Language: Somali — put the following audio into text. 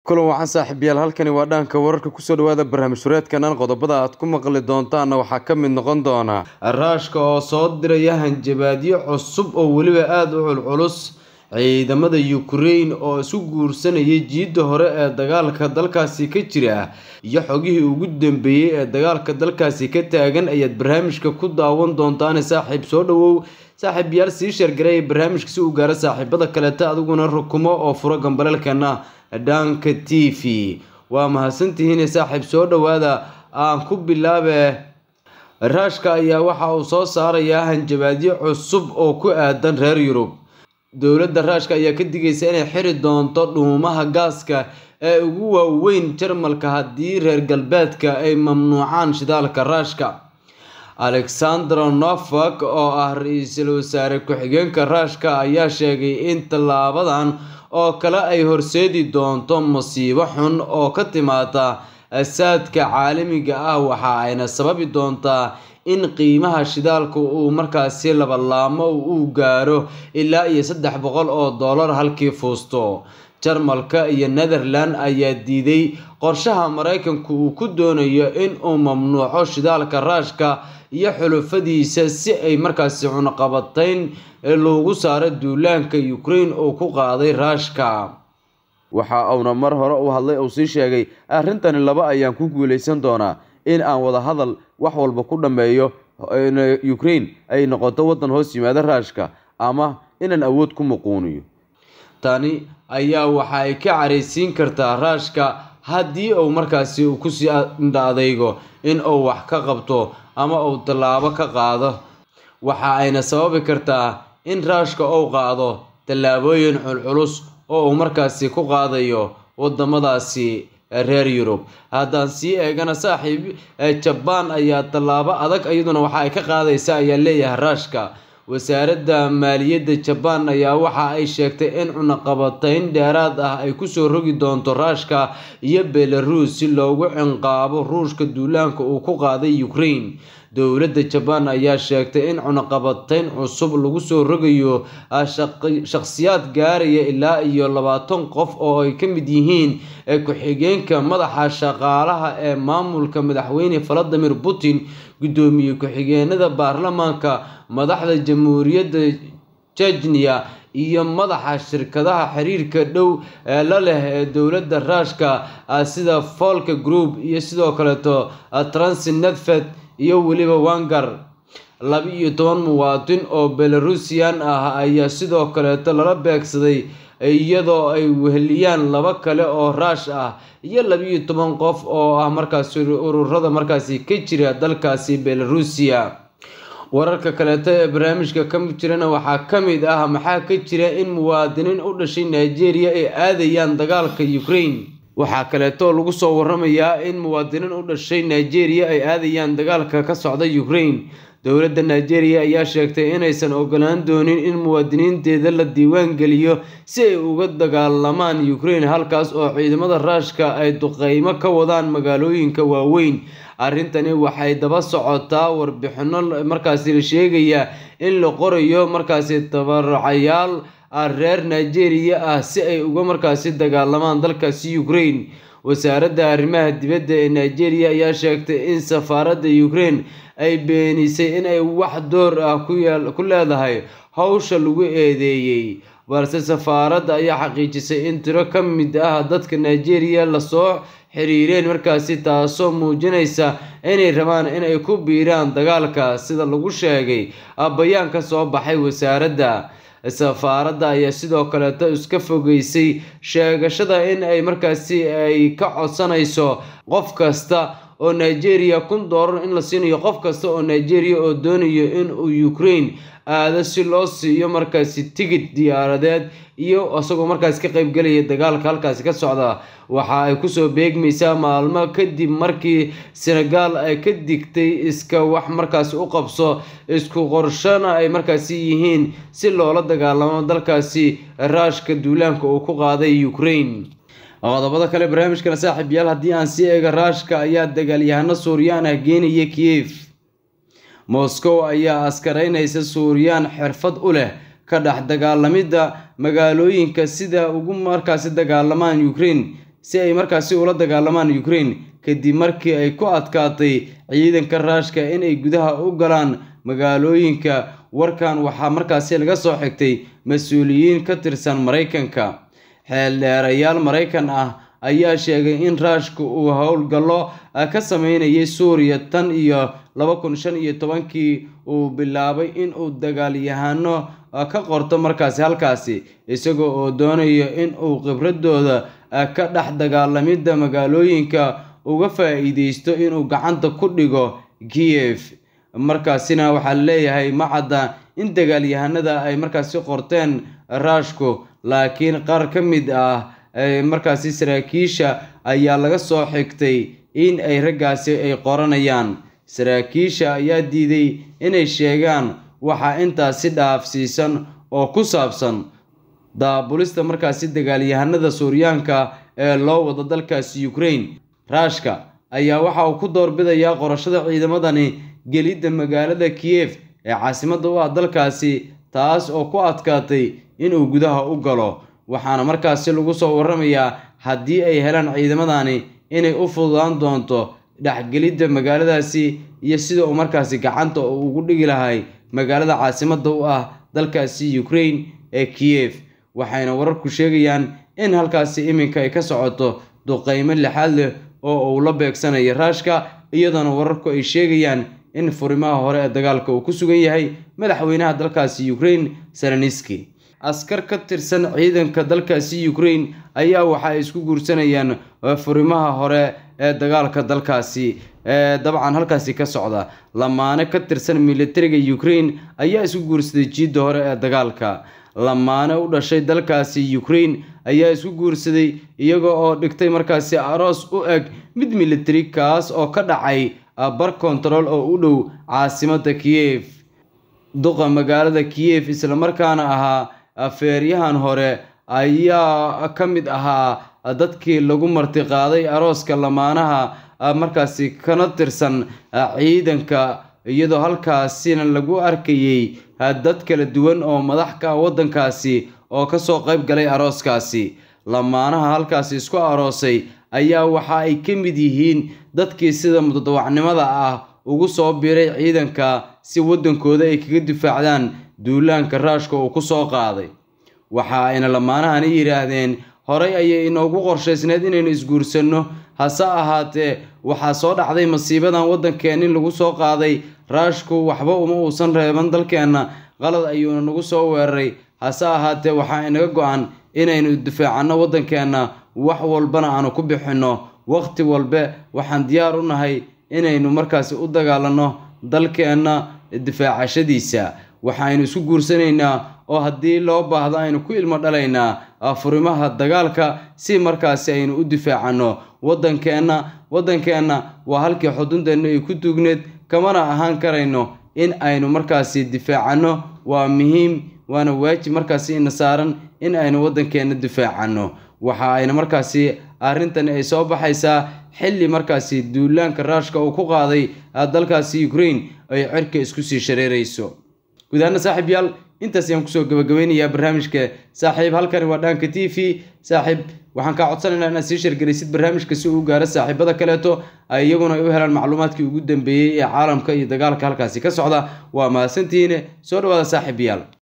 kulan waxaan saaxiibayaal halkani waa dhanka wararka ku soo dhawaada barnaamij sureedkanan qodobada aad ku maqli doontaana waxaa ka mid noqon doona raashka oo soo diraya hanjabaadyo cusub oo weliba aada u culculus ciidamada Ukraine oo isu guursanayay jiidda hore ee dagaalka dalkaasi ka jira iyo xogihii ugu dambeeyay ee dagaalka dalkaasi ka taagan ayaad barnaamijka ku daawan doontaan saaxiib soo dhawow saaxiibayaal sii sheergaray barnaamijka si uu gaaro saaxiibada kale adiguna rukumo oo furo gambalelkana dhanka TV waa mahadsantihiin saaxiib soo dhawaada aan ku bilaabe raashka ayaa waxa uu soo saarayaa hanjabaadyo cusub oo ku aadan reer Yurub dowladda raashka ayaa ka digaysa inay xiri doonto dhuumaha gaaska ee ugu waaweyn Jarmalka haddii reer galbeedka ay mamnuucaan shidaalka raashka Alexander Novak oo ah ra'iisul wasaare ku-xigeenka raashka ayaa sheegay in talaabadan oo kale ay horseedi doonto masiibo xun oo ka timaada asaadka caalamiga ah waxa ayna sababi doontaa in qiimaha shidaalku uu markaasi laba laamo uu gaaro ilaa iyo $300 halkii fuusto Jarmalka iyo Netherlands ayaa diiday qorshaha Mareykanku uu ku doonayo in uu mamnuuco shidaalka raashka iyo xulufadiisa si ay markaasi cunaqabatayn loogu saaro duulaanka Ukraine oo ku qaaday raashka waxa uu mar hore u hadlay oo sii sheegay arrintan laba ayaan ku guuleysan doonaa in aan wada hadal wax walba ku dhameeyo in Ukraine ay noqoto wadan hoos yimaada raashka ama inaan awood ku muquuniyo tani ayaa waxa ay ka careysiin kartaa raashka haddii uu markaasi ku sii adaygo in uu wax ka qabto ama uu talaabo ka qaado waxa ayna sababi kartaa in raashka uu qaado talaabooyin culculus oo uu markaasi ku qaadayo wadamadaasi reer Yurub haddaan sii eegana saaxiib Japan ayaa talaabo adag iyaduna waxa ay ka qaadaysaa ayaa leeyahay raashka wasaaradda maaliyadda Japan ayaa waxa ay sheegtay in cunaqabatayn dheeraad ah ay ku soo rogi doonto raashka iyo Belarus si loogu cinqaabo ruushka duulaanka uu ku qaaday Ukraine dowladda Japan ayaa sheegtay in cunaqabatayn cusub lagu soo rogayo shakhsiyaad gaaraya ilaa iyo 20 qof oo ay ka mid yihiin ku-xigeenka madaxa shaqaalaha ee maamulka madaxweyne Vladimir Putin gudoomiye ku-xigeenada baarlamaanka madaxda jamhuuriyadda Chechnya iyo madaxa shirkadaha xiriirka dhow ee la leh dowladda raashka sida Volker Group iyo sidoo kale Transneft iyo waliba Wangar 12 muwaadin oo Belarusian ah ayaa sidoo kale lala beegsaday iyadoo ay weheliyaan laba kale oo raash ah iyo 12 qof oo ah markaas ururada markaasi ka jira dalkaasi Belarusia wararka kale ee barnaamijka ka jirana waxa kamid ah maxaa ka jira in muwaadiniin u dhashay Nigeria ay aadayaan dagaalka Ukraine waxa kale oo lagu soo waramayaa in muwaadiniin u dhashay Nigeria ay aadayaan dagaalka ka socda Ukraine dowladda Nigeria ayaa sheegtay inaysan ogolaan doonin in muwaadiniinteeda la diiwaan geliyo si ay uga dagaalamaan Ukraine halkaas oo ciidamada raashka ay duqeymo ka wadaan magaalooyinka waaweyn arrintani waxay daba socotaa warbixino markaasi la sheegaya in la qorayo markaasi tabarucayaal reer Nigeria ah si ay uga markaasi dagaalamaan dalkaasi Ukraine wasaaradda arrimaha dibadda ee Nigeria ayaa sheegtay in safaaradda Ukraine ay beenisay in ay wax door ah ku leedahay hawsha lagu eedeeyay balse safaaradda ayaa xaqiijisay in tiro ka mid ah dadka Nigeria la soo xiriireen markaasi taasoo muujinaysa inay rabaan in ay ku biiraan dagaalka sida lagu sheegay bayaan ka soo baxay wasaaradda safaaradda ayaa sidoo kale iska fogeysay sheegashada in ay markaasi ay ka codsanayso qof kasta oo Nigeria $1,000 in la siinayo qof kasta oo Nigeria oo doonayo in uu Ukraine aado si loo siiyo markaasi tigidh diyaaradeed iyo asagoo markaas ka qayb galaya dagaalka halkaas ka socda waxa ay ku soo beegmaysaa maalmo kadib markii Senegal ay ka digtay iska wax markaas u qabso isku qorshana ay markaas yihiin si loola dagaalamo dalkaasi raashka duulaanka uu ku qaaday Ukraine qodobada kale barnaamijkana saaxiibayaal haddii aan sii eego raashka ayaa dagaalyahano Suuriyaan ah geenaya Kiev Moscow ayaa askaraynaysa Suuriyaan xirfad u leh ka dhex dagaalamida magaalooyinka sida ugu markaasi dagaalamaan Ukraine si ay markaasi ula dagaalamaan Ukraine kadib markii ay ku adkaatay ciidanka Ruushka in ay gudaha u galaan magaalooyinka. warkan waxaa markaasi laga soo xigtay mas'uuliyiin ka tirsan Mareykanka. xeeldheerayaal Mareykan ah ayaa sheegay in Ruushka uu howlgallo ka sameynayay Suuriya tan iyo 2015 uu bilaabay in uu dagaalyahano ka qorto markaasi halkaasi, isagoo oo doonayo in uu khibradooda ka dhex dagaalamida magaalooyinka uga faa'iideysto inuu gacanta ku dhigo Kiev. markaasina waxaa leeyahay macadda in dagaalyahanada ay markaasi qorteen Ruushka, laakiin qaar ka mid ah markaasi saraakiisha ayaa laga soo xigtay in ay raggaasi ay qoranayaan. saraakiisha ayaa diiday inay sheegaan waxa intaasi dhaafsiisan oo ku saabsan daabulista markaasi dagaalyahanada Suuriyaanka ee loo wado dalkaasi Ukraine. Ruushka ayaa waxa uu ku doorbidayaa qorashada ciidamadani gelidda magaalada Kiev ee caasimadda u ah dalkaasi, taas oo ku adkaatay inuu gudaha u galo. waxaana markaasi lagu soo waramayaa haddii ay helaan ciidamadani inay u fududaan doonto dhexgelidda magaaladaasi iyo sida uu markaasi gacanta ugu dhigi lahay magaalada caasimadda u ah dalkaasi Ukraine ee Kiev. waxayna wararku sheegayaan in halkaasi iminka ay ka socoto duqeymo lixaad leh oo uu la beegsanayo Ruushka, iyadana wararku ay sheegayaan in furimaha hore ee dagaalka uu ku sugan yahay madaxweynaha dalkaasi Ukraine Zelensky. askar ka tirsan ciidanka dalkaasi Ukraine ayaa waxa ay isku guursanayaan furimaha hore ee dagaalka dalkaasi dabcan halkaasi ka socda. lamaane ka tirsan militariga Ukraine ayaa isku guursaday jiidda hore ee dagaalka. lamaane u dhashay dalkaasi Ukraine ayaa isku guursaday iyaga oo dhigtay markaasi aroos u eg mid military kaas oo ka dhacay bar control oo u dhow caasimadda Kiev. duqa magaalada Kiev isla markaana ahaa afeeryahan hore ayaa ka mid ahaa dadkii lagu marti qaaday arooska lamaanaha markaasi kana tirsan ciidanka, iyadoo halkaasina lagu arkayay dad kala duwan oo madax ka wadankaasi oo ka soo qayb galay arooskaasi. lamaanaha halkaasi isku aroosay ayaa waxa ay ka mid yihiin dadkii sida mutadawacnimada ah ugu soo biiray ciidanka si wadankooda ay kaga difaacdaan duulaanka Ruushka uu ku soo qaaday. waxa ayna lamaanahani yiraahdeen horay ayay inoogu qorshaysneed inaynu isguursanno, hase ahaatee waxaa soo dhacday masiibadan wadankeena in lagu soo qaaday. Ruushka waxba uma uusan reeban dalkeena, qalad ayuuna nagu soo weeraray, hase ahaatee waxaa inaga go'an inaynu difaacanno wadankeena, wax walbana aanu ku bixinno. waqti walba waxaan diyaar u nahay inaynu markaasi u dagaalanno dalkeena difaacashadiisa. waxaynu isku guursanaynaa oo haddii loo baahdo aynu ku ilmo dhalaynaa furimaha dagaalka si markaasi aynu u difaacanno wadankeena. waa halkii xudunteena ay ku duugneed, kamana ahaan karayno in aynu markaasi difaacanno. waa muhiim, waana waajib markaasi ina saaran in aynu wadankeena difaacanno. waxa ayna markaasi arrintan ay soo baxaysaa xilli markaasi duulaanka Ruushka uu ku qaaday dalkaasi Ukraine ay cirka isku sii shareerayso. gudaana saaxiib yaal intaas ayaan kusoo gabagabeynayaa barnaamijka. saaxiib halkani waa Dhanka TV. saaxiib waxaan ka codsanaynaa inaad sii share-garaysid barnaamijka si uu gaaro saaxiibada kaleeto ay iyaguna u helaan macluumaadkii ugu dambeeyay ee caalamka iyo dagaalka halkaasi ka socda. waa mahadsantihiin, soo dhawaada saaxiib yaal.